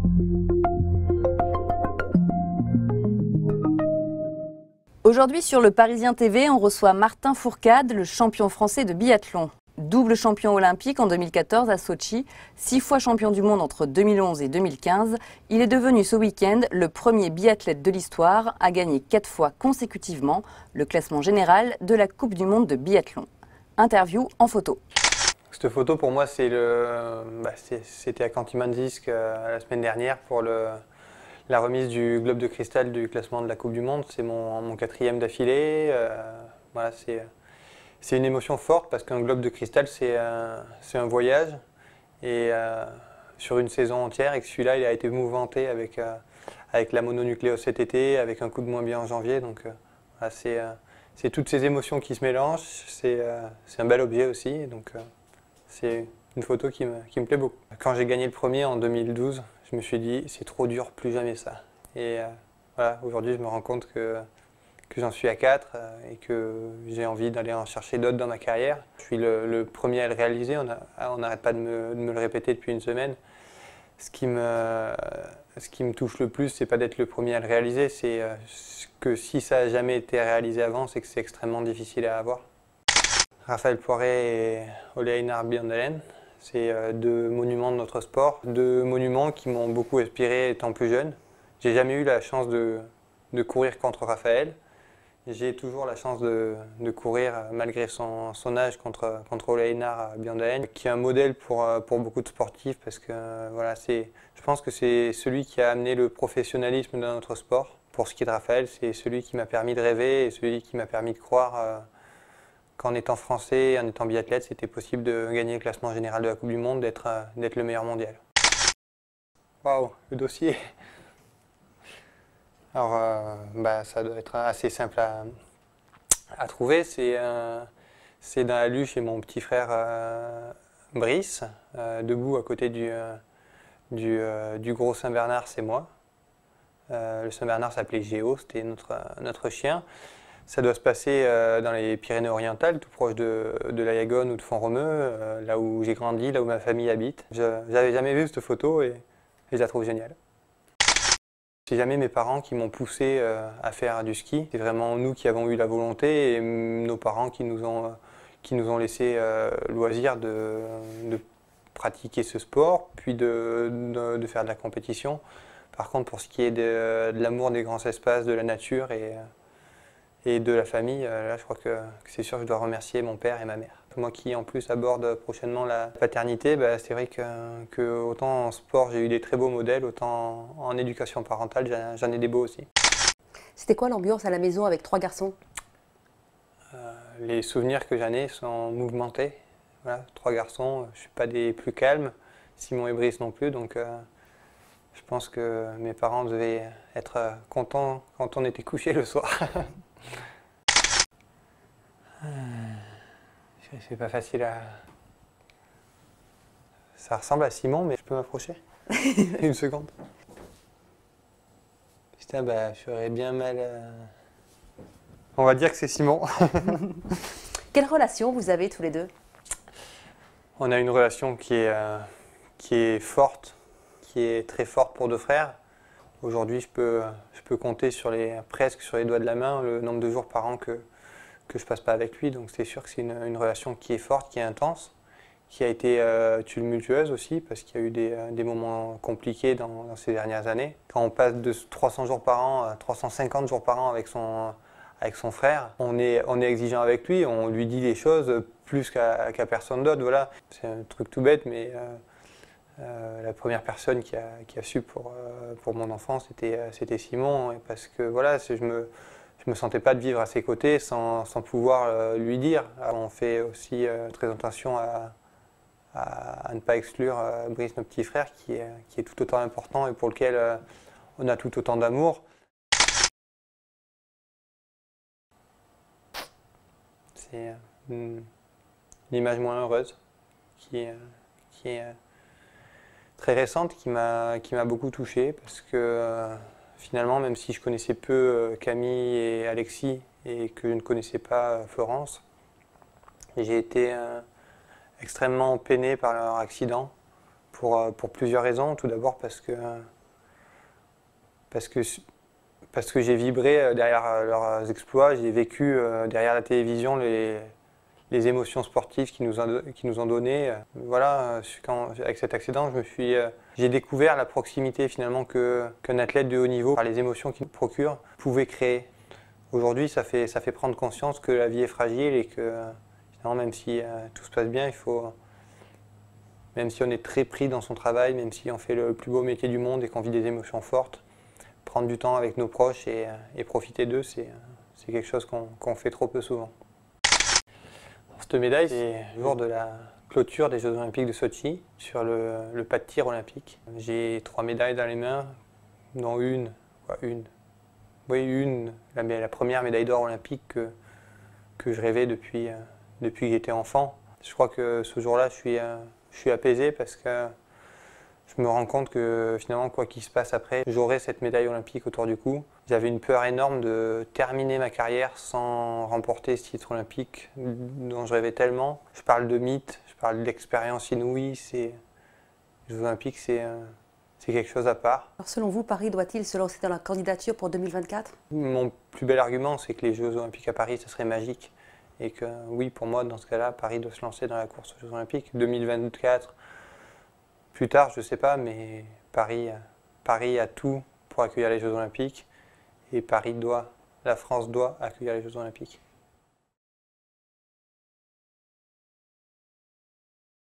Aujourd'hui sur le Parisien TV, on reçoit Martin Fourcade, le champion français de biathlon. Double champion olympique en 2014 à Sotchi, 6 fois champion du monde entre 2011 et 2015, il est devenu ce week-end le premier biathlète de l'histoire à gagner 4 fois consécutivement le classement général de la Coupe du monde de biathlon. Interview en photo. Cette photo pour moi c'était à Khanty-Mansisk la semaine dernière pour la remise du globe de cristal du classement de la Coupe du monde. C'est mon 4e d'affilée. Voilà, c'est une émotion forte parce qu'un globe de cristal c'est un voyage et sur une saison entière, et que celui-là il a été mouvementé avec la mononucléose cet été, avec un coup de moins bien en janvier. Donc voilà, c'est toutes ces émotions qui se mélangent. C'est un bel objet aussi. Donc c'est une photo qui me plaît beaucoup. Quand j'ai gagné le premier en 2012, je me suis dit c'est trop dur, plus jamais ça. Et voilà, aujourd'hui je me rends compte que j'en suis à 4 et que j'ai envie d'aller en chercher d'autres dans ma carrière. Je suis le premier à le réaliser, on n'arrête pas de me le répéter depuis une semaine. Ce qui me touche le plus, c'est pas d'être le premier à le réaliser, c'est que si ça n'a jamais été réalisé avant, c'est que c'est extrêmement difficile à avoir. Raphaël Poiré et Ole Einar Bjørndalen, c'est 2 monuments de notre sport, 2 monuments qui m'ont beaucoup inspiré étant plus jeune. J'ai jamais eu la chance de courir contre Raphaël. J'ai toujours la chance de courir malgré son âge contre Ole Einar Bjørndalen, qui est un modèle pour beaucoup de sportifs parce que voilà, je pense que c'est celui qui a amené le professionnalisme dans notre sport. Pour ce qui est de Raphaël, c'est celui qui m'a permis de rêver et celui qui m'a permis de croire qu'en étant français, en étant biathlète, c'était possible de gagner le classement général de la Coupe du monde, d'être le meilleur mondial. Waouh, le dossier! Alors, ça doit être assez simple à trouver. C'est dans la luge chez mon petit frère Brice, debout à côté du gros Saint-Bernard, c'est moi. Le Saint-Bernard s'appelait Géo, c'était notre chien. Ça doit se passer dans les Pyrénées-Orientales, tout proche de la Yagone ou de Font-Romeu, là où j'ai grandi, là où ma famille habite. Je n'avais jamais vu cette photo et je la trouve géniale. C'est jamais mes parents qui m'ont poussé à faire du ski. C'est vraiment nous qui avons eu la volonté et nos parents qui nous ont laissé loisir de pratiquer ce sport, puis de faire de la compétition. Par contre, pour ce qui est de l'amour des grands espaces, de la nature et de la famille, là je crois que c'est sûr que je dois remercier mon père et ma mère. Moi qui en plus aborde prochainement la paternité, c'est vrai que autant en sport j'ai eu des très beaux modèles, autant en éducation parentale j'en ai des beaux aussi. C'était quoi l'ambiance à la maison avec 3 garçons? Les souvenirs que j'en ai sont mouvementés. Voilà, 3 garçons, je ne suis pas des plus calmes, Simon et Brice non plus, donc je pense que mes parents devaient être contents quand on était couchés le soir. C'est pas facile à... Ça ressemble à Simon, mais je peux m'approcher? Une seconde. Putain, j'aurais bien mal... On va dire que c'est Simon. Quelle relation vous avez tous les deux? On a une relation qui est forte, qui est très forte pour 2 frères. Aujourd'hui, je peux compter presque sur les doigts de la main le nombre de jours par an que je passe pas avec lui, donc c'est sûr que c'est une relation qui est forte, qui est intense, qui a été tumultueuse aussi, parce qu'il y a eu des moments compliqués dans ces dernières années. Quand on passe de 300 jours par an à 350 jours par an avec son frère, on est exigeant avec lui, on lui dit les choses plus qu'à personne d'autre. Voilà. C'est un truc tout bête, mais la première personne qui a su pour mon enfant, c'était Simon, parce que voilà, je me sentais pas de vivre à ses côtés sans pouvoir lui dire. Alors, on fait aussi très attention à ne pas exclure Brice, notre petit frère, qui est tout autant important et pour lequel on a tout autant d'amour. C'est une image moins heureuse qui est très récente, qui m'a beaucoup touché parce que finalement, même si je connaissais peu Camille et Alexis et que je ne connaissais pas Florence, j'ai été extrêmement peiné par leur accident pour plusieurs raisons. Tout d'abord parce que j'ai vibré derrière leurs exploits, j'ai vécu derrière la télévision les émotions sportives qu'ils nous ont données. Voilà, avec cet accident, j'ai découvert la proximité finalement qu'un athlète de haut niveau, par les émotions qu'il procure, pouvait créer. Aujourd'hui, ça fait prendre conscience que la vie est fragile et que finalement, même si tout se passe bien, même si on est très pris dans son travail, même si on fait le plus beau métier du monde et qu'on vit des émotions fortes, prendre du temps avec nos proches et profiter d'eux, c'est quelque chose qu'on fait trop peu souvent. Cette médaille, c'est le jour de la clôture des Jeux Olympiques de Sotchi, sur le pas de tir olympique. J'ai 3 médailles dans les mains, dont la première médaille d'or olympique que je rêvais depuis que j'étais enfant. Je crois que ce jour-là, je suis apaisé parce que je me rends compte que finalement, quoi qu'il se passe après, j'aurai cette médaille olympique autour du cou. J'avais une peur énorme de terminer ma carrière sans remporter ce titre olympique dont je rêvais tellement. Je parle de mythe, je parle d'expérience inouïe. Les Jeux Olympiques, c'est quelque chose à part. Alors selon vous, Paris doit-il se lancer dans la candidature pour 2024? Mon plus bel argument, c'est que les Jeux Olympiques à Paris, ça serait magique. Et que oui, pour moi, dans ce cas-là, Paris doit se lancer dans la course aux Jeux Olympiques. 2024, plus tard, je ne sais pas, mais Paris a tout pour accueillir les Jeux Olympiques. Et la France doit accueillir les Jeux Olympiques.